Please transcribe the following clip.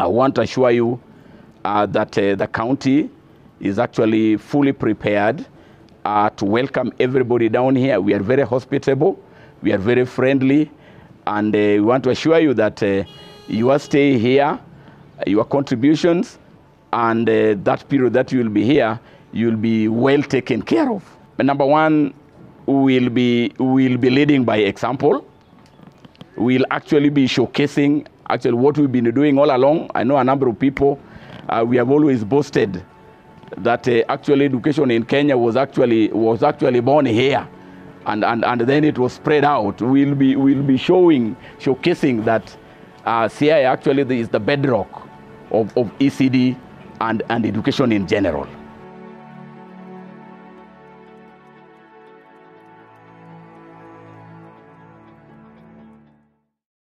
I want to assure you that the county is actually fully prepared to welcome everybody down here. We are very hospitable, we are very friendly, and we want to assure you that your stay here, your contributions, and that period that you will be here, you'll be well taken care of. Number one, we'll be leading by example. We'll actually be showcasing what we've been doing all along. I know a number of people, we have always boasted that actually education in Kenya was actually born here, and then it was spread out. We'll be showcasing that Siaya actually is the bedrock of ECD and education in general.